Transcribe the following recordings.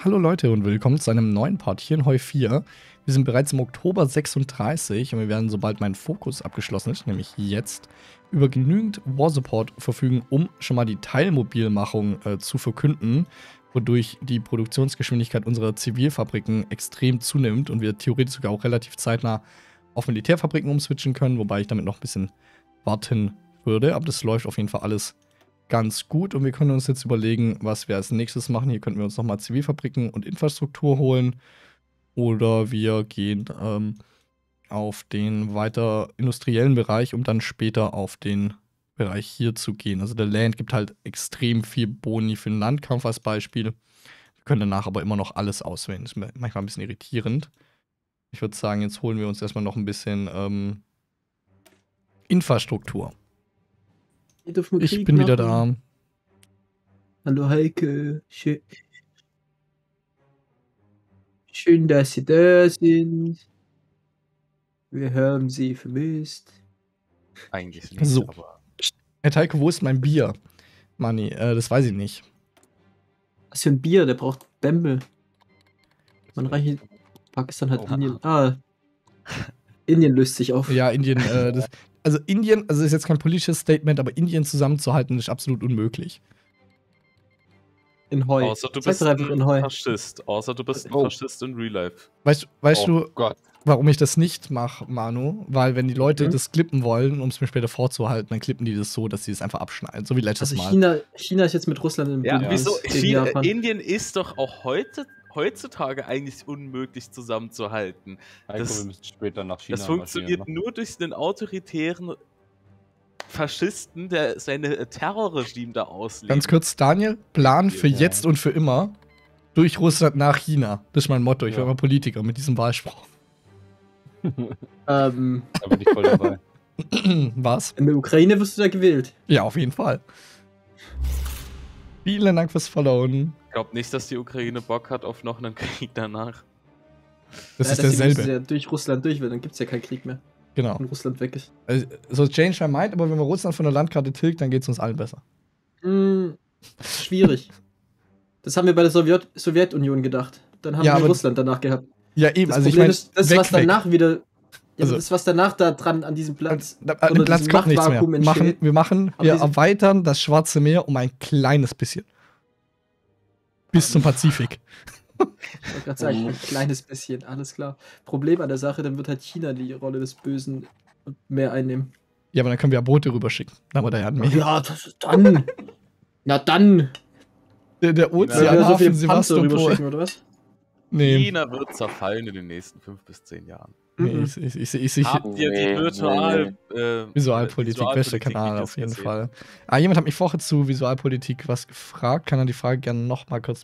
Hallo Leute und willkommen zu einem neuen Part hier in Heu 4. Wir sind bereits im Oktober 36 und wir werden, sobald mein Fokus abgeschlossen ist, nämlich jetzt, über genügend War Support verfügen, um schon mal die Teilmobilmachung zu verkünden, wodurch die Produktionsgeschwindigkeit unserer Zivilfabriken extrem zunimmt und wir theoretisch sogar auch relativ zeitnah auf Militärfabriken umswitchen können, wobei ich damit noch ein bisschen warten würde, aber das läuft auf jeden Fall alles ganz gut und wir können uns jetzt überlegen, was wir als nächstes machen. Hier könnten wir uns nochmal Zivilfabriken und Infrastruktur holen oder wir gehen auf den weiter industriellen Bereich, um dann später auf den Bereich hier zu gehen. Also der Land gibt halt extrem viel Boni für den Landkampf als Beispiel. Wir können danach aber immer noch alles auswählen. Das ist manchmal ein bisschen irritierend. Ich würde sagen, jetzt holen wir uns erstmal noch ein bisschen Infrastruktur. Ich bin wieder da. Hallo Heike. Schön, dass Sie da sind. Wir haben Sie vermisst. Eigentlich nicht, So. aber... Herr Heike, wo ist mein Bier? Manni, das weiß ich nicht. Was für ein Bier? Der braucht Bämbel. Man reicht Pakistan hat Indien. Indien löst sich auf. Ja, Indien, also ist jetzt kein politisches Statement, aber Indien zusammenzuhalten ist absolut unmöglich. In Heu. Außer du bist ein Faschist. Außer du bist ein Faschist in Real Life. Weißt du, Gott. Warum ich das nicht mache, Manu? Weil wenn die Leute das klippen wollen, um es mir später vorzuhalten, dann klippen die das so, dass sie es einfach abschneiden. So wie letztes Mal. China ist jetzt mit Russland im Ja, wieso? Indien ist doch auch heutzutage eigentlich unmöglich zusammenzuhalten. Wir müssen später nach China das funktioniert nur durch einen autoritären Faschisten, der seine Terrorregime da auslebt. Ganz kurz, Daniel, Plan für jetzt und für immer durch Russland nach China. Das ist mein Motto. Ich werde mal Politiker mit diesem Wahlspruch. Da bin ich voll dabei. Was? In der Ukraine wirst du da gewählt. Ja, auf jeden Fall. Vielen Dank fürs Followen. Ich glaube nicht, dass die Ukraine Bock hat auf noch einen Krieg danach. Das ist derselbe. Ja durch Russland durch will, dann gibt es ja keinen Krieg mehr. Genau. Wenn Russland weg ist. Also, so change my mind, aber wenn man Russland von der Landkarte tilgt, dann geht es uns allen besser. Schwierig. Das haben wir bei der Sowjetunion gedacht. Dann haben wir Russland danach gehabt. Ja, eben. Das also Problem ich meine, das, was danach wieder. Ja, also, das, was danach da dran an diesem Platz. An dem Platz kommt nichts mehr. Wir erweitern das Schwarze Meer um ein kleines bisschen. Bis zum Pazifik. Ich wollte gerade sagen, ein kleines bisschen, alles klar. Problem an der Sache, dann wird halt China die Rolle des Bösen mehr einnehmen. Ja, aber dann können wir ja Boote rüberschicken. Dann haben wir da ja ein Meer. Ja, dann. Na dann. Der Ozeanhafen Sevastopol. Oder was? Nee. China wird zerfallen in den nächsten 5 bis 10 Jahren. Nee, Habt ihr die Visualpolitik, beste Kanal auf jeden Fall. Jemand hat mich vorher zu Visualpolitik was gefragt. Kann er die Frage gerne nochmal kurz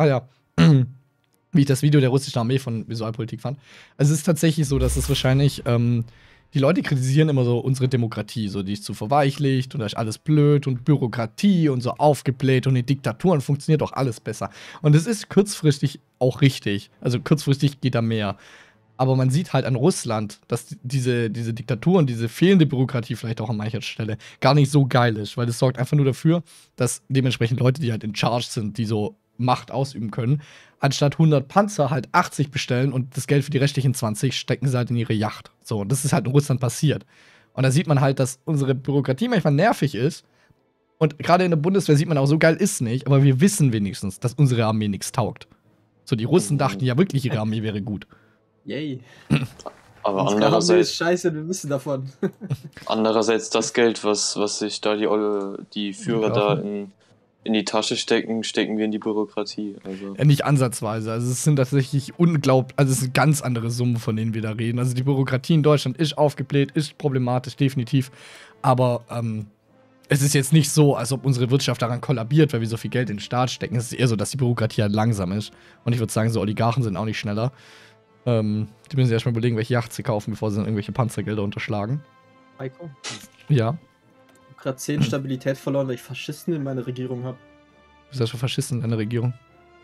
wie ich das Video der russischen Armee von Visualpolitik fand. Also es ist tatsächlich so, dass es wahrscheinlich, die Leute kritisieren immer so unsere Demokratie, so die ist zu verweichlicht und da ist alles blöd und Bürokratie und so aufgebläht und in Diktaturen funktioniert doch alles besser. Und es ist kurzfristig auch richtig. Also kurzfristig geht da mehr. Aber man sieht halt an Russland, dass diese Diktatur und diese fehlende Bürokratie vielleicht auch an mancher Stelle gar nicht so geil ist, weil das sorgt einfach nur dafür, dass dementsprechend Leute, die halt in Charge sind, die so Macht ausüben können, anstatt 100 Panzer halt 80 bestellen und das Geld für die restlichen 20 stecken sie halt in ihre Yacht. So, und das ist halt in Russland passiert. Und da sieht man halt, dass unsere Bürokratie manchmal nervig ist. Und gerade in der Bundeswehr sieht man auch, so geil ist nicht, aber wir wissen wenigstens, dass unsere Armee nichts taugt. So, die Russen dachten ja wirklich, ihre Armee wäre gut. Yay. Aber andererseits ist scheiße, wir wissen davon. Andererseits das Geld, was sich da die Führer da in die Tasche stecken wir in die Bürokratie. Also. Nicht ansatzweise. Also es sind tatsächlich es sind ganz andere Summen, von denen wir da reden. Also die Bürokratie in Deutschland ist aufgebläht, ist problematisch, definitiv. Aber es ist jetzt nicht so, als ob unsere Wirtschaft daran kollabiert, weil wir so viel Geld in den Staat stecken. Es ist eher so, dass die Bürokratie halt langsam ist. Und ich würde sagen, so Oligarchen sind auch nicht schneller. Die müssen sich erstmal überlegen, welche Yacht sie kaufen, bevor sie dann irgendwelche Panzergelder unterschlagen. Heiko? Ja. Ich habe gerade 10 Stabilität verloren, weil ich Faschisten in meiner Regierung habe. Du bist ja schon Faschisten in deiner Regierung.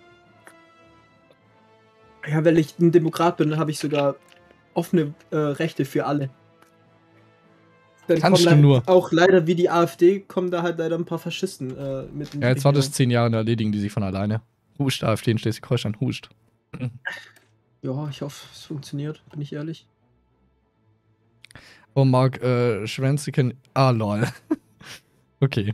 Ja, weil ich ein Demokrat bin, dann habe ich sogar offene Rechte für alle. Dann kannst du nur. Auch leider wie die AfD kommen da halt leider ein paar Faschisten mit in die Ja, jetzt war das 10 Jahre, da erledigen die sich von alleine. Huscht, AfD in Schleswig-Holstein, huscht. Ja, ich hoffe, es funktioniert, bin ich ehrlich. Oh, Marc, Schwänze kennen. Ah, lol. Okay.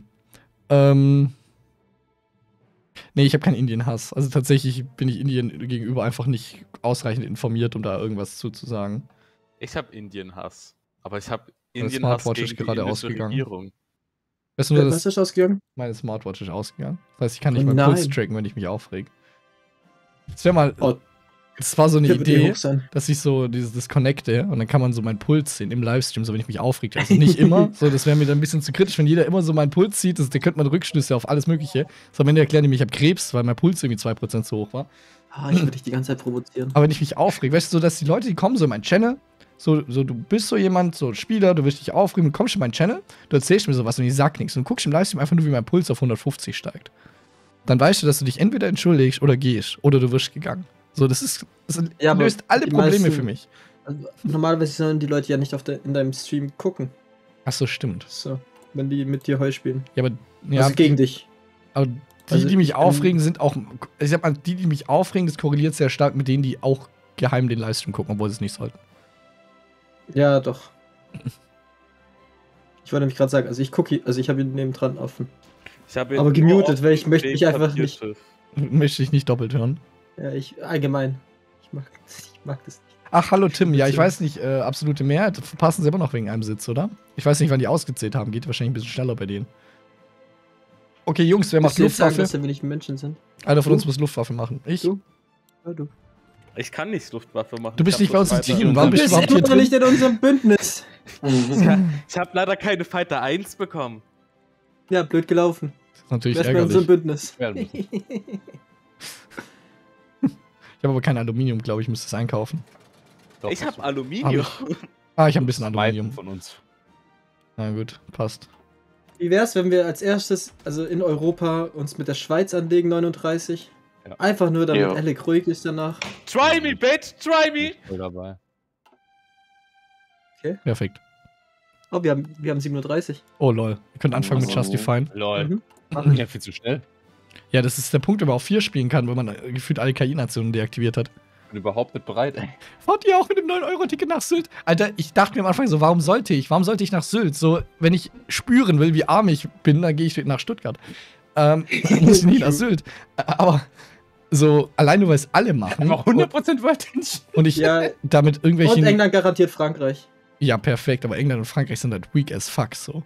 Nee, ich habe keinen Indien-Hass. Also tatsächlich bin ich Indien gegenüber einfach nicht ausreichend informiert, um da irgendwas zuzusagen. Ich habe Indien-Hass. Aber ich habe Meine Indien-Hass Smartwatch gegen ist gerade die indische ausgegangen. Regierung. Weißt du nur, Was ist ausgegangen? meine Smartwatch ist ausgegangen. Das heißt, ich kann nicht Oh meinen Puls nein. tracken, wenn ich mich aufreg. Das wäre mal. Oh, Das war so eine hier wird die Idee, hoch sein. dass ich so das connecte und dann kann man so meinen Puls sehen im Livestream, so wenn ich mich aufrege. Also nicht immer, so das wäre mir dann ein bisschen zu kritisch, wenn jeder immer so meinen Puls sieht, da könnte man Rückschlüsse auf alles Mögliche. So am Ende erklären die mir, ich habe Krebs, weil mein Puls irgendwie 2% zu hoch war. Ah, ich würde dich die ganze Zeit provozieren. Aber wenn ich mich aufrege, weißt du, so dass die Leute, die kommen so in meinen Channel, so du bist so jemand, so Spieler, du willst dich aufregen, du kommst in meinen Channel, du erzählst mir sowas und ich sag nichts und du guckst im Livestream einfach nur, wie mein Puls auf 150 steigt. Dann weißt du, dass du dich entweder entschuldigst oder gehst oder du wirst gegangen. So, das Ja, aber löst alle die Probleme meisten- für mich. Also, normalerweise sollen die Leute ja nicht in deinem Stream gucken. Ach so, stimmt. So, wenn die mit dir Heu spielen. Ja, aber ja, Also gegen dich. aber die, also die mich ich bin- aufregen, sind auch. Ich sag mal, die mich aufregen, das korreliert sehr stark mit denen, die auch geheim den Livestream gucken, obwohl sie es nicht sollten. Ja, doch. Ich wollte nämlich gerade sagen, also ich habe ihn nebendran offen. Ich habe ihn Aber nur gemutet, auf weil ich dem möchte mich einfach Papierschiff. Möchte ich nicht doppelt hören. Ja, allgemein. Ich mag das nicht. Ach, hallo Tim. Ja, ich Bitte. weiß nicht, absolute Mehrheit verpassen sie immer noch wegen einem Sitz, oder? Ich weiß nicht, wann die ausgezählt haben. Geht wahrscheinlich ein bisschen schneller bei denen. Okay, Jungs, wer macht Willst du jetzt sagen, Luftwaffe? dass da wenig Menschen sind? Einer von Du? uns muss Luftwaffe machen. Ich? Du? Ja, du. Ich kann nicht Luftwaffe machen. Du bist Ich nicht bei hab uns im bloß Team. Fighter. Warum Du bist du bist überhaupt hier immer noch drin? nicht in unserem Bündnis. Ich habe leider keine Fighter 1 bekommen. Ja, blöd gelaufen. Das ist natürlich Wärst bei unserem ärgerlich. Bündnis. Ja, das Ich habe aber kein Aluminium, glaube ich, müsste es einkaufen. doch, Ich das habe Aluminium. Ich habe ein bisschen meisten Aluminium. von uns. Na gut, passt. Wie wär's, wenn wir als erstes, also in Europa, uns mit der Schweiz anlegen, 39? Ja. Einfach nur, damit Ja. Alec ruhig ist danach. Try me, bitch, try me. Voll dabei. Perfekt. Oh, wir haben 37. Oh lol. Ihr könnt anfangen mit Oh. Justifying. Lol. Mhm. Ja, viel zu schnell. Ja, das ist der Punkt, wenn man auf 4 spielen kann, wenn man gefühlt alle KI-Nationen deaktiviert hat. Ich bin überhaupt nicht bereit, ey. Fahrt ihr auch mit dem 9-Euro-Ticket nach Sylt? Alter, ich dachte mir am Anfang so, warum sollte ich? Warum sollte ich nach Sylt? So, wenn ich spüren will, wie arm ich bin, dann gehe ich nach Stuttgart. Muss ich nie nach Sylt. Aber so, allein nur, weil es alle machen. Aber 100% wollte ich nicht. Und ich Ja, damit und irgendwelchen. England garantiert Frankreich. Ja, perfekt, aber England und Frankreich sind halt weak as fuck so.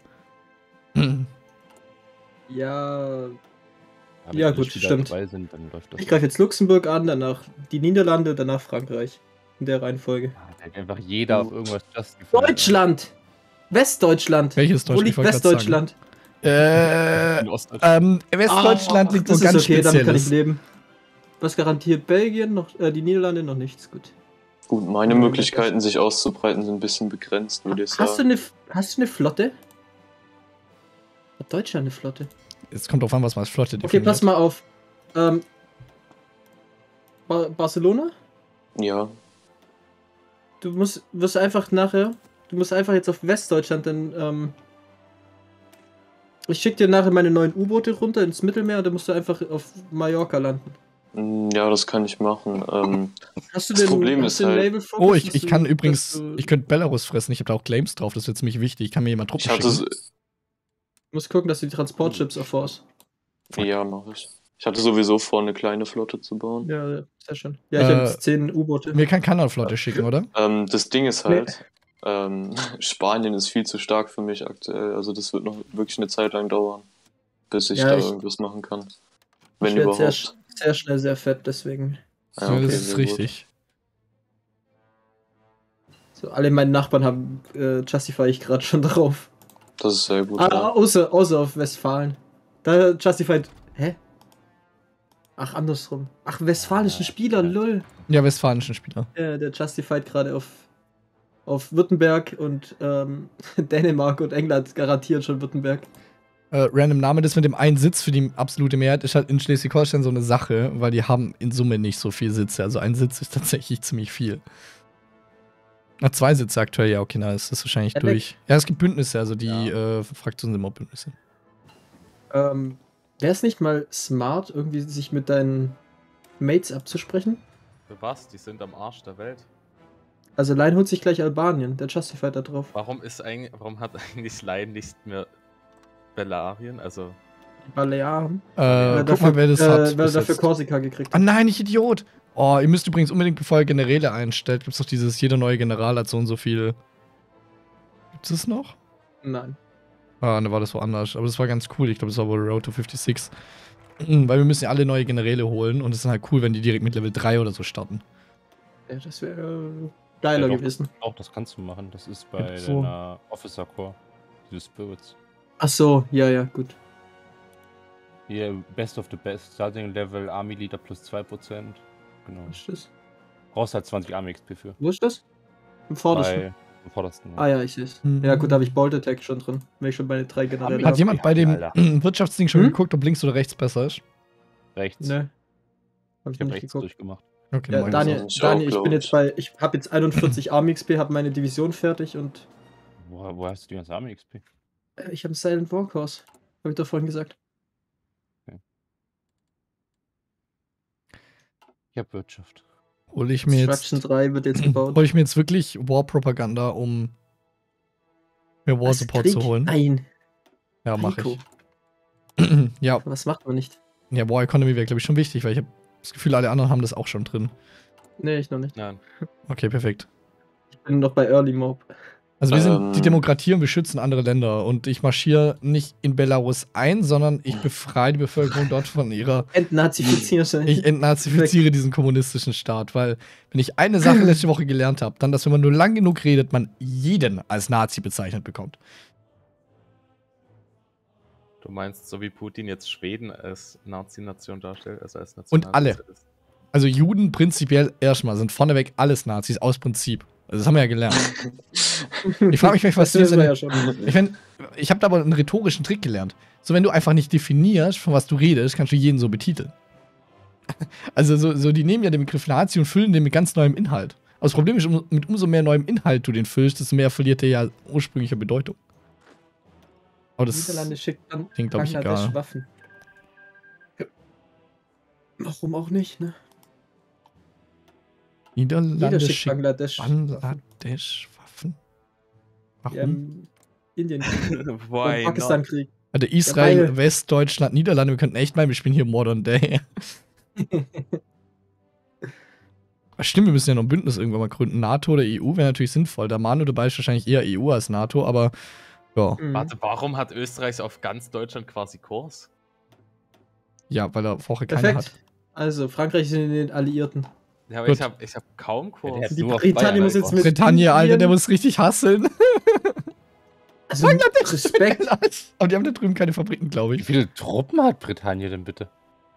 Ja, Aber Ja, wenn gut, die Spieler stimmt. dabei sind, dann läuft das. ich greife jetzt Luxemburg an, danach die Niederlande, danach Frankreich. In der Reihenfolge. Da hat einfach jeder auf irgendwas justified. Deutschland! Westdeutschland! Welches Wo Deutschland? liegt Ich wollte grad sagen. Westdeutschland? In Ostdeutschland. Westdeutschland liegt wo das ganz ist okay, damit kann ich spezielles. leben. Was garantiert Belgien? Noch, die Niederlande noch nichts. Gut. Gut, meine Möglichkeiten, sich auszubreiten, sind ein bisschen begrenzt, würde ich Hast du sagen. eine Flotte? Hat Deutschland eine Flotte? Jetzt kommt drauf an, was man als Flotte Okay, definiert. pass mal auf. Barcelona? Ja, Du wirst einfach nachher. Du musst einfach jetzt auf Westdeutschland, denn ich schick dir nachher meine neuen U-Boote runter ins Mittelmeer und dann musst du einfach auf Mallorca landen. Ja, das kann ich machen. Hast du Das Problem ist halt- Naval Focus, Oh, dass ich du- kann dass übrigens, du- ich könnte Belarus fressen, ich habe da auch Claims drauf, das wird ziemlich wichtig. Ich kann mir jemand Truppen ich hatte, schicken. Du musst gucken, dass du die Transportships erforst. ja, mache ich. Ich hatte sowieso vor, eine kleine Flotte zu bauen. Ja, sehr schön. Ja, ich habe jetzt 10 U-Boote. Mir kann keiner Flotte schicken, oder? Das Ding ist halt, Spanien ist viel zu stark für mich aktuell. Also das wird noch wirklich eine Zeit lang dauern, bis ich Ja, da ich- irgendwas machen kann. Wenn Ich werde überhaupt. sehr schnell sehr fett, deswegen. Ja, Ja, okay, das ist sehr richtig. So, alle meine Nachbarn haben Justify ich gerade schon drauf. Gut. Das ist sehr gut. Außer auf Westfalen. Da Justified. Hä? Ach, andersrum. Ach, westfälischen Spieler, lol. Ja, westfälischen Spieler. Der Justified gerade auf Württemberg und Dänemark und England garantiert schon Württemberg. Random Name, das mit dem einen Sitz für die absolute Mehrheit ist halt in Schleswig-Holstein so eine Sache, weil die haben in Summe nicht so viel Sitze. Also ein Sitz ist tatsächlich ziemlich viel. Na, 2 Sitze aktuell, ja, okay, na, ist das wahrscheinlich Ja, durch. Ja, es gibt Bündnisse, also die Fraktionen sind immer Bündnisse. Wäre es nicht mal smart, irgendwie sich mit deinen Mates abzusprechen? Für was? Die sind am Arsch der Welt. Also Line holt sich gleich Albanien, der Justified da drauf. Warum hat eigentlich Line nicht mehr Belarien? Also. Die Balearen. Guck mal, wer das hat. Wer bis dafür jetzt. Korsika gekriegt Ah hat. nein, ich Idiot. Oh, ihr müsst übrigens unbedingt, bevor ihr Generäle einstellt, gibt's doch dieses, jeder neue General hat so und so viel. Gibt's es noch? Nein. Ah, ne, war das woanders. Aber das war ganz cool. Ich glaube, das war wohl Road to 56. Weil wir müssen ja alle neue Generäle holen und es ist halt cool, wenn die direkt mit Level 3 oder so starten. Ja, das wäre geiler Ja, doch. gewesen. Auch das kannst du machen. Das ist bei So. deiner Officer Core. Diese Spirits. Ach so, ja, gut. Hier, Best of the Best. Starting Level, Army Leader plus 2%. Genau. Was ist das? Brauchst halt 20 Army XP für. Wo ist das? Im vordersten. Im vordersten. Ah ja, ich sehe es. Mhm. Ja gut, da habe ich Bolt Attack schon drin. Wenn ich schon meine 3 Generäle Hat habe. jemand bei dem Alter. Wirtschaftsding schon Hm? geguckt, ob links oder rechts besser ist? Rechts. Ne. Hab ich Ich noch habe nicht rechts geguckt. durchgemacht. Okay, Ja, dann mach ich Daniel, das auch. Daniel, ich Glaub bin ich. jetzt bei, ich habe jetzt 41 Army XP, habe meine Division fertig und Wo hast du die ganze Army XP? ich habe Silent Warcourse. Habe ich doch vorhin gesagt. Ich habe Wirtschaft. so. Hol ich mir Destruction jetzt 3 wird jetzt gebaut. hol ich mir jetzt wirklich War-Propaganda, um mir War-Support Was, zu Krieg? holen? Nein. Ja, mach Rico. ich. Ja, Was macht man nicht? ja, War Economy wäre, glaube ich, schon wichtig, weil ich habe das Gefühl, alle anderen haben das auch schon drin. Nee, ich noch nicht. Nein. Okay, perfekt. Ich bin noch bei Early Mob. Also wir sind die Ähm. Demokratie und wir schützen andere Länder. Und ich marschiere nicht in Belarus ein, sondern ich befreie die Bevölkerung dort von ihrer... Entnazifizieren. Ich entnazifiziere diesen kommunistischen Staat, weil wenn ich eine Sache letzte Woche gelernt habe, dann, dass wenn man nur lang genug redet, man jeden als Nazi bezeichnet bekommt. Du meinst, so wie Putin jetzt Schweden als Nazi-Nation darstellt, also als Nation. Und alle. Also Juden prinzipiell erstmal sind vorneweg alles Nazis aus Prinzip. Also das haben wir ja gelernt. Ich frage mich, was Das wissen wir hier ja schon. ich habe da aber einen rhetorischen Trick gelernt. So, wenn du einfach nicht definierst, von was du redest, kannst du jeden so betiteln. Also so die nehmen ja den Begriff Nazi und füllen den mit ganz neuem Inhalt. Aber das Problem ist, mit umso mehr neuem Inhalt du den füllst, desto mehr verliert der ja ursprüngliche Bedeutung. Aber das Niederlande schickt dann klingt, glaube ich, Bangladesch egal. Waffen. Ja. Warum auch nicht, ne? Jeder Niederlande schickt schickt Bangladesch. Bangladesch-Waffen? Warum? Ja, Indien. Why not? Pakistan-Krieg. Also Israel, weil- Westdeutschland, Niederlande, wir könnten echt meinen, wir spielen hier Modern Day. Ach, stimmt, wir müssen ja noch ein Bündnis irgendwann mal gründen. NATO oder EU wäre natürlich sinnvoll. Der Manu dabei ist wahrscheinlich eher EU als NATO, aber ja. Mhm. Warte, warum hat Österreich auf ganz Deutschland quasi Kurs? Ja, weil er vorher keine Perfekt. hat. Also, Frankreich sind in den Alliierten. Ja, aber Gut. ich hab kaum Kurs. Der hat Die nur auf Britannien Bayern muss jetzt einfach. mit Bretagne, Alter, der Indien- muss richtig hasseln. Also, Respekt. Aber die haben da drüben keine Fabriken, glaube Wie ich. viele Truppen hat Britannien denn bitte?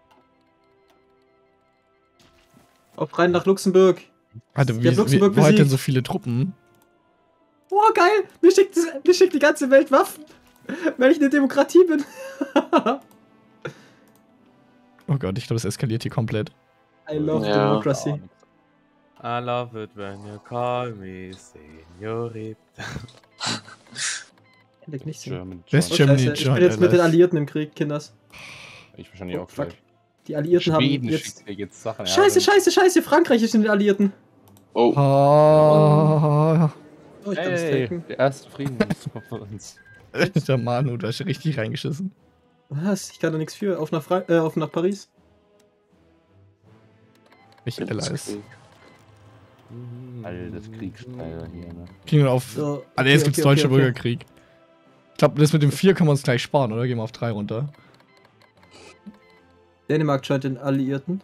Auf rein nach Luxemburg. Alter, Die haben Luxemburg wo hat denn besiegt. so viele Truppen? Boah, geil. Mir schickt die ganze Welt Waffen. Wenn ich eine Demokratie bin. Oh Gott, ich glaube, es eskaliert hier komplett. I love Ja. democracy. I love it when you call me Senorita. Leck nicht so. German, West Oh, Germany, Scheiße, ich Joint bin jetzt mit den Allies. Alliierten im Krieg, Kinders. Ich wahrscheinlich Oh, auch fuck. gleich. Die Alliierten haben Schweden jetzt... schickt mir jetzt Sachen. Scheiße, Frankreich ist in den Alliierten. Oh, Oh, Oh, ich kann es Hey, taken. der erste Friedenskonferenz. der Manu, da hast du richtig reingeschissen. Was? Ich kann da nichts für. Auf nach Paris. Nicht Allies. Blitzkrieg. Altes Kriegsteil hier, ne? Kriegen wir auf. So, Alter, jetzt gibt's Deutscher Bürgerkrieg. Ich glaube, das mit dem 4 können wir uns gleich sparen, oder? Gehen wir auf 3 runter. Dänemark scheint den Alliierten.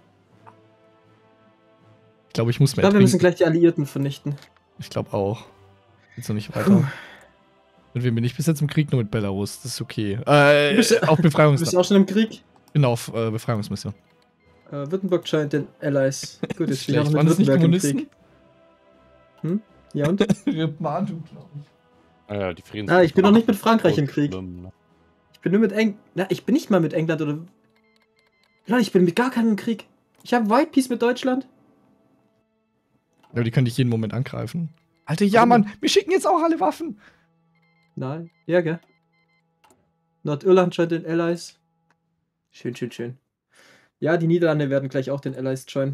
Ich glaube, ich muss Ich mehr glaube, wir müssen trinken. gleich die Alliierten vernichten. Ich glaube auch. Jetzt noch nicht weiter. Mit wem bin ich bis jetzt im Krieg? Nur mit Belarus. Das ist okay. bist- Auf Du bist Befreiungsmission. auch schon im Krieg. Genau, auf Befreiungsmission. Württemberg scheint den Allies. Gut, jetzt stehe ich auch Schlecht. mit Waren das nicht Württemberg im Kommunisten? Krieg. Ja und? Manu, glaube ich. Ah ja, die Friedens. Ah, ich bin noch nicht mit Frankreich im Krieg. Schlimm, ne? Ich bin nur mit Na, ich bin nicht mal mit England oder... Nein, ich bin mit gar keinem im Krieg. Ich habe White Peace mit Deutschland. Aber die können dich jeden Moment angreifen. Alter, ja, Warum? Mann, wir schicken jetzt auch alle Waffen. Nein. Ja, gell? Nordirland scheint den Allies. Schön. Ja, die Niederlande werden gleich auch den Allies joinen.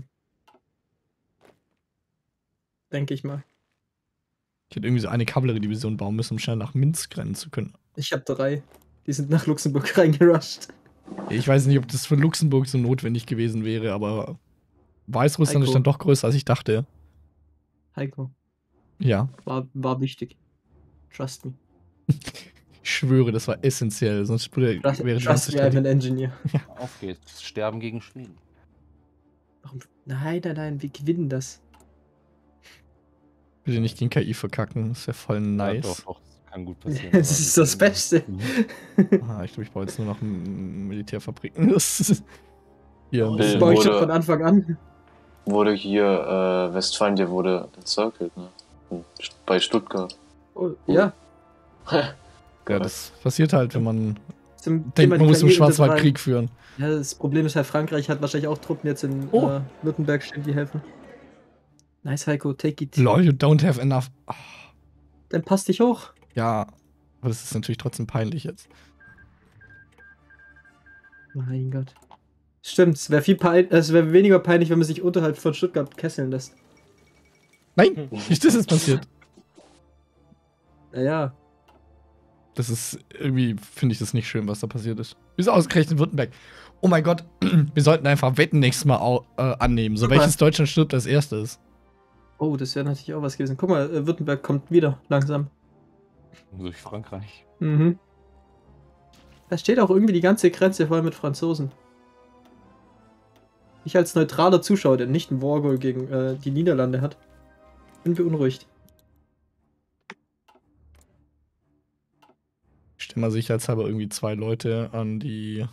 Denke ich mal. Ich hätte irgendwie so eine Kavalleriedivision bauen müssen, um schnell nach Minsk rennen zu können. Ich habe 3. Die sind nach Luxemburg reingerusht. Ich weiß nicht, ob das für Luxemburg so notwendig gewesen wäre, aber Weißrussland Heiko. ist dann doch größer, als ich dachte. Heiko, Ja, war wichtig. Trust me. ich schwöre, das war essentiell, sonst wäre die Trust ganze me, I'm Strategie. an engineer. Auf geht's. Sterben gegen Schweden. Warum? Nein, wir gewinnen das. Bitte nicht gegen KI verkacken, das wäre voll nice. Ja, doch, das kann gut passieren. Das aber ist das Beste. Ich glaube, ich baue jetzt nur noch Militärfabriken. Das ist hier ein Oh, Das bisschen. baue ich schon Wurde- von Anfang an. Wurde hier, Westfalen, der wurde encircled, ne? Bei Stuttgart. Oh, ja. Ja, das passiert halt, wenn man Zum denkt, man die muss im Karriere Schwarzwaldkrieg führen. befreien. Ja, das Problem ist halt, Frankreich hat wahrscheinlich auch Truppen jetzt in Oh. Württemberg stehen, die helfen. Nice, Heiko, take it. Lol, you don't have enough. Ach, Dann passt dich hoch. ja, aber das ist natürlich trotzdem peinlich jetzt. Mein Gott. Stimmt, es wäre weniger peinlich, wenn man sich unterhalb von Stuttgart kesseln lässt. Nein, wie ist das jetzt passiert? Naja, Das ist irgendwie, finde ich das nicht schön, was da passiert ist. Wieso ausgerechnet Württemberg? Oh mein Gott, wir sollten einfach Wetten nächstes Mal annehmen. So, Guck mal. welches Deutschland stirbt als erstes? oh, das wäre natürlich auch was gewesen. Guck mal, Württemberg kommt wieder, langsam. durch Frankreich. Mhm. Da steht auch irgendwie die ganze Grenze voll mit Franzosen. Ich als neutraler Zuschauer, der nicht einen Wargoal gegen die Niederlande hat, bin beunruhigt. Ich stelle mal sicherheitshalber irgendwie 2 Leute an die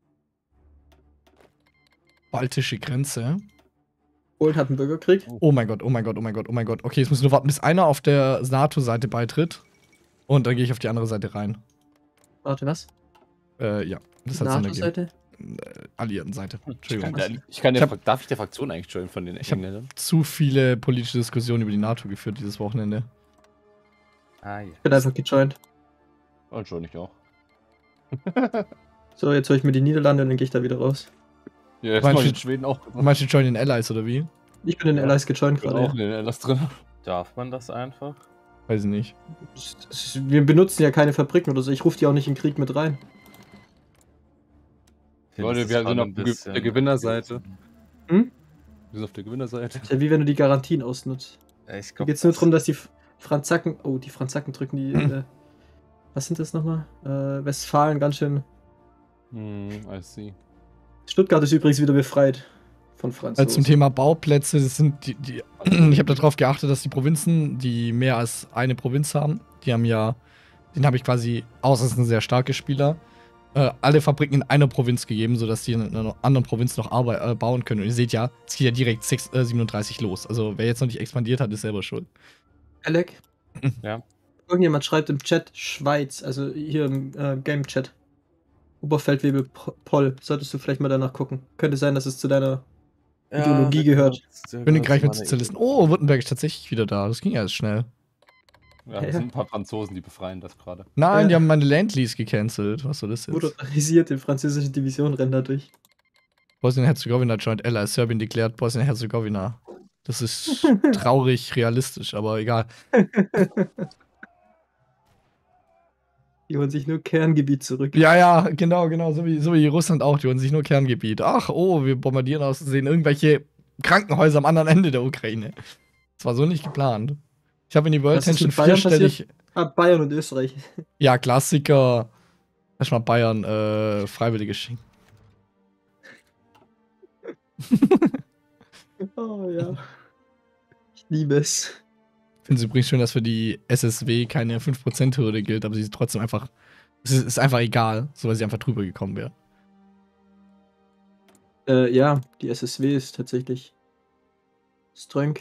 baltische Grenze. Polen hat einen Bürgerkrieg. Oh mein Gott, oh mein Gott, oh mein Gott, oh mein Gott. Okay, jetzt muss nur warten, bis einer auf der NATO-Seite beitritt. Und dann gehe ich auf die andere Seite rein. Warte, was? Ja, das hat Sinn ergeben. NATO-Seite? Alliierten Seite. Entschuldigung. Darf ich der Fraktion eigentlich joinen von den Ich hab- Engländern? Zu viele politische Diskussionen über die NATO geführt dieses Wochenende. Ah ja. Ich bin einfach gejoint. Und schon ich auch. So, jetzt hole ich mir die Niederlande und dann gehe ich da wieder raus. Ja, jetzt Meinst mach ich du- in Schweden auch. Manche joinen Allies, oder wie? Ich bin in den Allies gejoint Ich bin gerade. auch in den LS drin. Darf man das einfach? Weiß ich nicht. Wir benutzen ja keine Fabriken oder so. Ich rufe die auch nicht in Krieg mit rein. Leute, wir sind auf der Gewinnerseite. Hm? Wir sind auf der Gewinnerseite. Ist ja wie wenn du die Garantien ausnutzt. Ich Hier glaub, geht es nur darum, dass die Franzaken. Oh, die Franzaken drücken die. Was sind das nochmal? Westfalen ganz schön. I see. Stuttgart ist übrigens wieder befreit von Franzosen. Zum Thema Bauplätze, das sind die ich habe darauf geachtet, dass die Provinzen, die mehr als eine Provinz haben, die haben ja, den habe ich quasi, außer es ist ein sehr starker Spieler, alle Fabriken in einer Provinz gegeben, sodass die in einer anderen Provinz noch bauen können. Und ihr seht ja, es geht ja direkt 37 los. Also wer jetzt noch nicht expandiert hat, ist selber schuld. Alec? Ja. Irgendjemand schreibt im Chat Schweiz, also hier im Game-Chat. Oberfeldwebel Poll. Solltest du vielleicht mal danach gucken. Könnte sein, dass es zu deiner Ideologie gehört. Königreich mit Sozialisten. Oh, Württemberg ist tatsächlich wieder da. Das ging ja erst schnell. Ja, das sind ein paar Franzosen, die befreien das gerade. Nein, die Ja. haben meine Landlease gecancelt. Was soll das jetzt? Motorisiert in französische Division rennt dadurch. Bosnien-Herzegowina joint Allies. Serbien deklärt Bosnien-Herzegowina. Das ist traurig realistisch, aber egal. Die holen sich nur Kerngebiet zurück. Ja, ja, genau. So wie Russland auch. Die holen sich nur Kerngebiet. Ach, oh, wir bombardieren aus Versehen irgendwelche Krankenhäuser am anderen Ende der Ukraine. Das war so nicht geplant. Ich habe in die World Was ist Tension mit Bayern vierstellig. Bayern und Österreich. Ja, Klassiker. Erstmal Bayern freiwillig geschenkt. Oh ja. Ich liebe es. Ich finde es übrigens schön, dass für die SSW keine 5%-Hürde gilt, aber sie ist trotzdem einfach. Es ist einfach egal, so weil sie einfach drüber gekommen wäre. Ja, die SSW ist tatsächlich strong.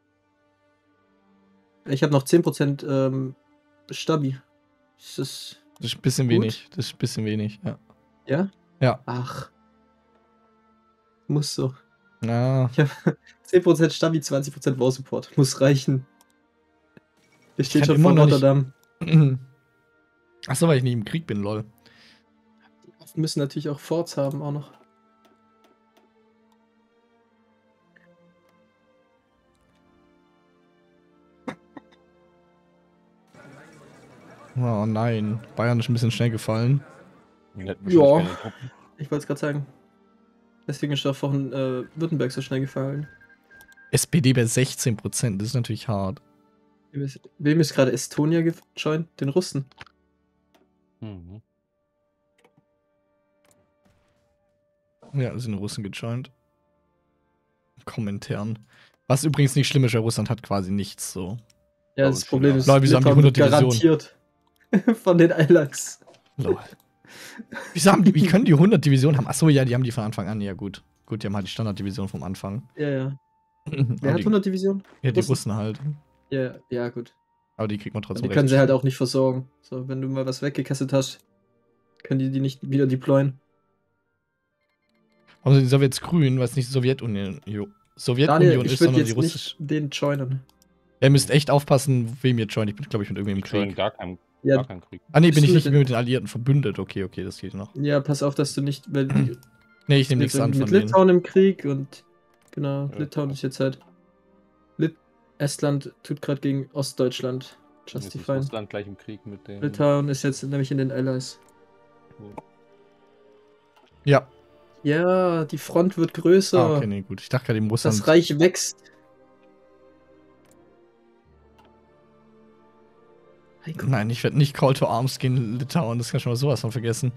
Ich habe noch 10% Stabi. Ist das. Das ist ein bisschen Gut. wenig. Das ist ein bisschen wenig, ja. Ja? Ja. Ach. Muss so. Ja. Ich habe 10% Stabi, 20% War Support. Muss reichen. Ich stehe kann schon immer vor noch nicht- Rotterdam. Achso, weil ich nicht im Krieg bin, lol. Die müssen natürlich auch Forts haben auch noch. Oh nein, Bayern ist ein bisschen schnell gefallen. Die hätten Ja. wahrscheinlich keine Truppen. Ich wollte es gerade sagen. Deswegen ist auch vorhin Württemberg so schnell gefallen. SPD bei 16%, das ist natürlich hart. Wem ist gerade Estonia gejoint? Den Russen. Mhm. Ja, da sind Russen gejoint. Kommentaren. Was übrigens nicht schlimm ist, weil Russland hat quasi nichts so. Ja, Aber das schon Problem auch. ist, Leute, wieso haben die Litauen 100 wird Divisionen? garantiert von den Allies. Lol. Wie können die 100 Divisionen haben? Achso, ja, die haben die von Anfang an. Ja, gut. Gut, die haben halt die Standarddivision vom Anfang. Ja, ja. Aber Wer hat die, 100 Divisionen? ja, die Russen? Russen halt. Ja, ja, gut. Aber die kriegt man Aber trotzdem die können sie halt schnell. auch nicht versorgen. So, wenn du mal was weggekesselt hast, können die nicht wieder deployen. Warum sind die Sowjets grün, weil es nicht Sowjetunion, Daniel, Sowjetunion ich ist, würde sondern die jetzt russische. nicht den joinen. Ihr müsst echt aufpassen, wem ihr joint. Ich bin, glaube ich, mit irgendwem im Ich join Krieg. gar keinen Ja, Krieg. Ah, nee, bist bin ich du nicht mit mit den Alliierten verbündet. Okay, okay, das geht noch. ja, pass auf, dass du nicht, weil die Nee, ich nehme sind nichts an mit von denen. Litauen im Krieg und genau, Ja. Litauen ist jetzt halt. Estland tut gerade gegen Ostdeutschland. Jetzt ist Justify. Russland gleich im Krieg mit denen. Litauen ist jetzt nämlich in den Allies. Ja. Ja, die Front wird größer. Ah, okay, nee, gut. Ich dachte gerade, im Russland. Das Reich wächst. Heiko. Nein, ich werde nicht Call to Arms gegen Litauen. Das kann ich schon mal sowas von vergessen.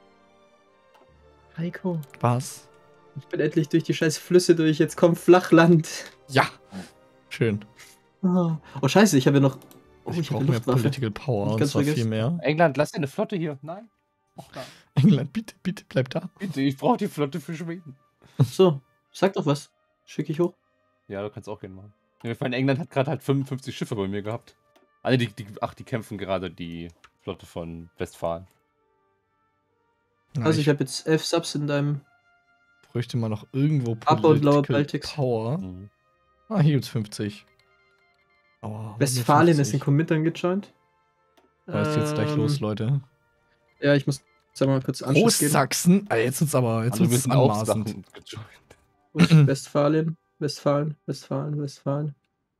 Heiko. Was? Ich bin endlich durch die scheiß Flüsse durch. Jetzt kommt Flachland. Ja. Schön. Oh, scheiße, ich habe ja noch. Oh, ich ich brauche habe mehr Luftwaffe. Political Power. Ich Und kann's zwar viel vergessen. mehr. England, lass dir eine Flotte hier. Nein. Och, nein. England, bitte, bitte, bleib da. Bitte, ich brauche die Flotte für Schweden. So, sag doch was. Schicke ich hoch. Ja, du kannst auch gerne machen. Ja, ich meine, England hat gerade halt 55 Schiffe bei mir gehabt. Also die kämpfen gerade die Flotte von Westfalen. Ja, Also ich ich habe jetzt 11 Subs in deinem. bräuchte mal noch irgendwo Upper und Lower Political Baltics. Power. Mhm. Ah, hier gibt's 50. Oh, Westfalen ist in 150. Committern gejoint. Was ist jetzt gleich los, Leute? Ja, ich muss sag mal kurz Anschluss geben. Großsachsen? Ah, jetzt wird's aber jetzt Also wir wird's sind auch anmaßend. Sachen gejoint. Wo ist Westfalen, Westfalen.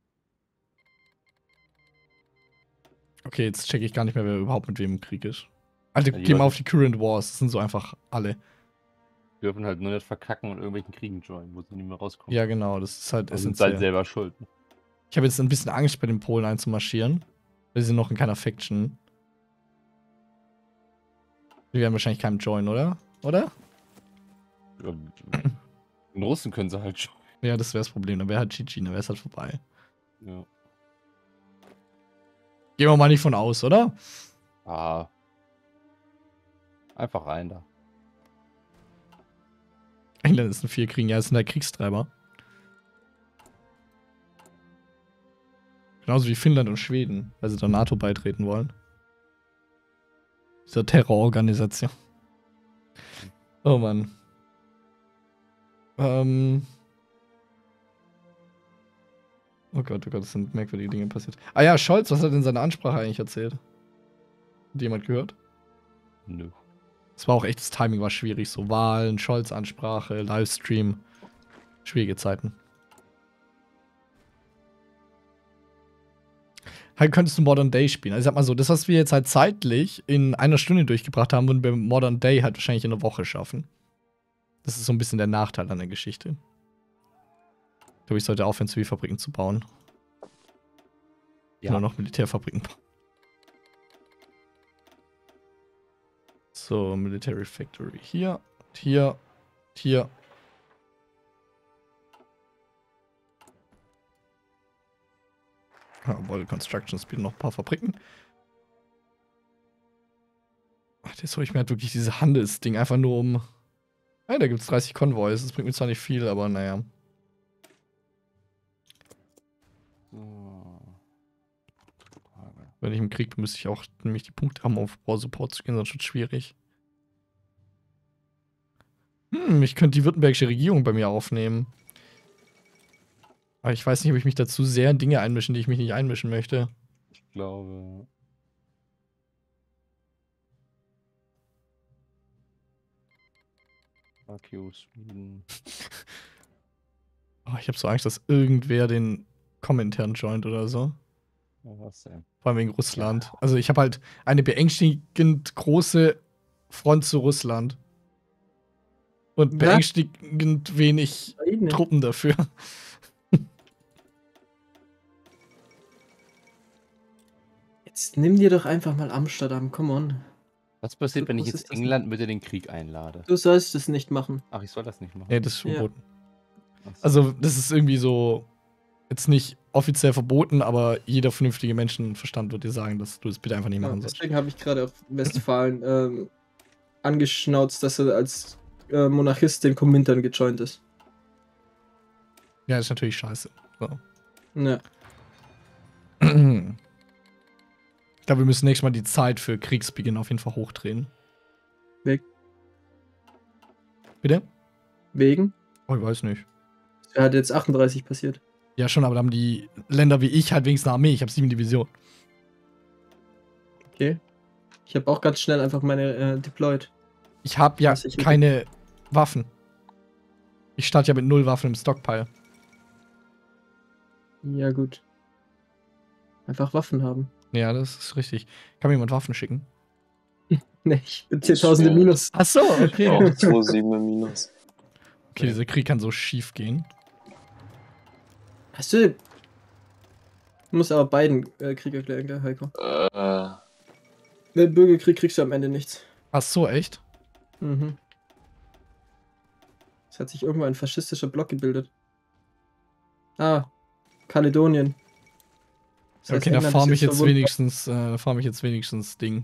Okay, jetzt checke ich gar nicht mehr, wer überhaupt mit wem im Krieg ist. Alter, Ja, geh mal jemand- auf die Current Wars. Das sind so einfach alle. Wir dürfen halt nur nicht verkacken und irgendwelchen Kriegen joinen, wo sie nicht mehr rauskommen. Ja, genau. Das ist halt Wir sind halt essentiell. selber schuld. Ich habe jetzt ein bisschen Angst, bei den Polen einzumarschieren. Wir sind noch in keiner Faction. Wir werden wahrscheinlich keinen Join, oder? Oder? Ja, den Russen können sie halt schon. Ja, das wäre das Problem. Dann wäre halt GG, dann wäre es halt vorbei. Ja. Gehen wir mal nicht von aus, oder? Ah. Einfach rein da. England ist ein Vierkriegen, ja, ist ein der Kriegstreiber. Genauso wie Finnland und Schweden, weil sie der NATO beitreten wollen. Dieser Terrororganisation. Oh Mann. Oh Gott, es sind merkwürdige Dinge passiert. Ah ja, Scholz, was hat er in seiner Ansprache eigentlich erzählt? Hat jemand gehört? Nö. Es war auch echt, das Timing war schwierig. So Wahlen, Scholz-Ansprache, Livestream. Schwierige Zeiten. Halt könntest du Modern Day spielen. Also ich sag mal so, das, was wir jetzt halt zeitlich in einer Stunde durchgebracht haben, würden wir Modern Day halt wahrscheinlich in einer Woche schaffen. Das ist so ein bisschen der Nachteil an der Geschichte. Ich glaube, ich sollte aufhören, Zivilfabriken zu bauen. Ja. Nur noch Militärfabriken bauen. So, Military Factory hier, hier, hier. Jawohl, Construction Speed noch ein paar Fabriken. Ach, jetzt hole ich mir halt wirklich diese Handelsding einfach nur um. Ja, da gibt es 30 Konvois. Das bringt mir zwar nicht viel, aber naja. So. Wenn ich im Krieg bin, müsste ich auch nämlich die Punkte haben, auf War-Support zu gehen, sonst wird es schwierig. Ich könnte die württembergische Regierung bei mir aufnehmen. Aber ich weiß nicht, ob ich mich dazu sehr in Dinge einmischen, die ich mich nicht einmischen möchte. Ich glaube. Fuck you, Sweden. Oh, ich habe so Angst, dass irgendwer den Kommentaren joint oder so. was denn? Vor allem wegen Russland. Also ich habe halt eine beängstigend große Front zu Russland. Und Ja. beängstigend wenig Ukraine. Truppen dafür. Jetzt nimm dir doch einfach mal Amsterdam, come on. Was passiert, So wenn ich groß jetzt ist das England mit in den Krieg einlade? Du sollst es nicht machen. Ach, ich soll das nicht machen. Nee, das ist Ja. verboten. Ach so. Also, das ist irgendwie so jetzt nicht offiziell verboten, aber jeder vernünftige Menschenverstand wird dir sagen, dass du es bitte einfach nicht Ja, machen sollst. deswegen habe ich gerade auf Westfalen angeschnauzt, dass er als Monarchist den Komintern gejoint ist. Ja, das ist natürlich scheiße. So. Ja. Ich glaube, wir müssen nächstes Mal die Zeit für Kriegsbeginn auf jeden Fall hochdrehen. Weg. Bitte? Wegen? Oh, ich weiß nicht. Er hat jetzt 38 passiert. Ja, schon, aber da haben die Länder wie ich halt wenigstens eine Armee. Ich habe 7 Divisionen. Okay. Ich habe auch ganz schnell einfach meine deployed. Ich habe ja Was ich- keine Waffen. Ich starte ja mit 0 Waffen im Stockpile. Ja, gut. Einfach Waffen haben. Ja, das ist richtig. Kann mir jemand Waffen schicken? Ne, ich bin 10.000 im Minus. Ach so, okay. Auch 2,7 im Minus. Okay, dieser Krieg kann so schief gehen. Hast du. Du musst aber beiden Krieg erklären, gell, Heiko? Mit Bürgerkrieg kriegst du am Ende nichts. Ach so, echt? Mhm. Es hat sich irgendwo ein faschistischer Block gebildet. Ah, Kaledonien. Das heißt, Okay, da England farm ist ich jetzt verwundbar. wenigstens Ding.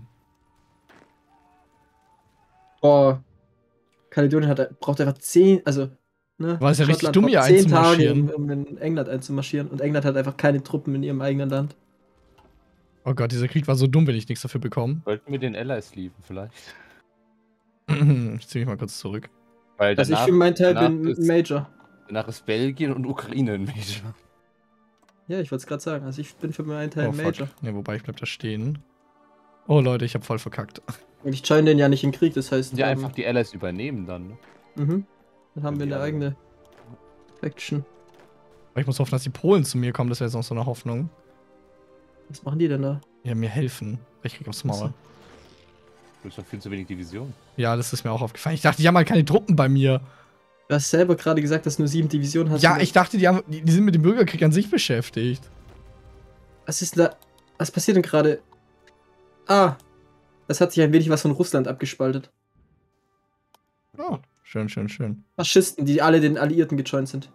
Boah. Kaledonien braucht einfach 10, also, ne? War es ja richtig Schottland dumm, braucht hier 10 Tage, einzumarschieren. um in England einzumarschieren. Und England hat einfach keine Truppen in ihrem eigenen Land. Oh Gott, dieser Krieg war so dumm, wenn ich nichts dafür bekomme. Wollten wir den Allies lieben, vielleicht? Ich zieh mich mal kurz zurück. Weil Also ich für meinen Teil danach bin ist- Major. Danach ist Belgien und Ukraine ein Major. Ja, ich wollte es gerade sagen. Also ich bin für meinen Teil Oh, fuck. Major. Ne, wobei, ich bleib da stehen. Oh, Leute, ich hab voll verkackt. Und ich join den ja nicht in Krieg, das heißt. Ja, einfach die Allies übernehmen dann, ne? Dann haben wir eine Ja. eigene Faction. Aber ich muss hoffen, dass die Polen zu mir kommen, das wäre jetzt noch so eine Hoffnung. Was machen die denn da? Ja, mir helfen. Ich krieg aufs Maul. Du hast doch viel zu wenig Division. Ja, das ist mir auch aufgefallen. Ich dachte, die haben halt keine Truppen bei mir. Du hast selber gerade gesagt, dass du nur 7 Divisionen hast. Ja, oder? ich dachte, die sind mit dem Bürgerkrieg an sich beschäftigt. Was ist da? Was passiert denn gerade? Ah! Das hat sich ein wenig was von Russland abgespaltet. Oh, schön, schön, schön. Faschisten, die alle den Alliierten gejoint sind.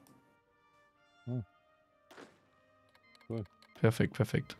Perfekt, perfekt.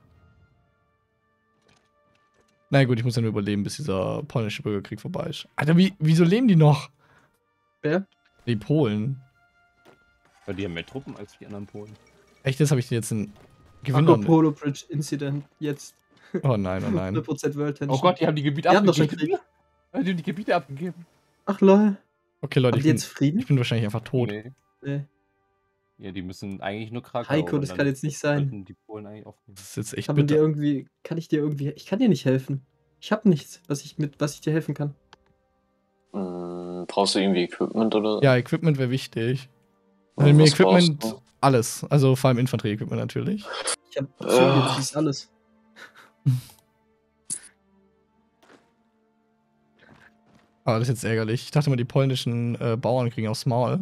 Na gut, ich muss ja nur überleben, bis dieser polnische Bürgerkrieg vorbei ist. Alter, wieso leben die noch? Wer? Die Polen. Weil die haben mehr Truppen als die anderen Polen. Echt, das habe ich dir jetzt in Gewinn Marco noch- Polo Bridge Incident. Jetzt. Oh nein, oh nein. 100% World Tension. Oh Gott, die haben die Gebiete Die haben doch schon abgegeben. Krieg. Die haben die Gebiete abgegeben. Ach lol. Okay, Leute, Haben ich die bin, jetzt Frieden? ich bin wahrscheinlich einfach tot. Nee. Nee. Ja, die müssen eigentlich nur Krakau. Heiko, und das dann kann jetzt nicht sein. sollten die Polen eigentlich aufnehmen. Das ist jetzt echt Kann man dir bitter. irgendwie. Ich kann dir nicht helfen. Ich habe nichts, was ich dir helfen kann. Brauchst du irgendwie Equipment oder? Ja, Equipment wäre wichtig. Was Also mir brauchst Equipment, du? alles. Also vor allem Infanterie-Equipment natürlich. Ich habe das ist alles. Aber das ist jetzt ärgerlich. Ich dachte mal, die polnischen Bauern kriegen aufs Maul.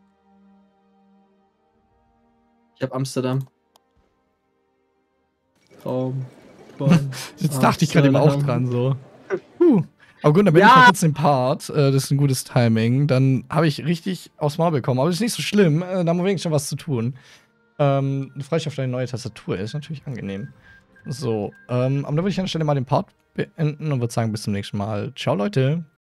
Ich habe Amsterdam. Traum. Jetzt dachte ich gerade eben auch Amsterdam. dran, so. Aber gut, dann bin Ja. ich mal kurz im Part. Das ist ein gutes Timing. Dann habe ich richtig aufs Maul bekommen. Aber das ist nicht so schlimm. Da haben wir wenigstens schon was zu tun. Du freust dich auf deine neue Tastatur. Ist natürlich angenehm. So, aber dann würde ich an der Stelle mal den Part beenden und würde sagen, bis zum nächsten Mal. Ciao, Leute.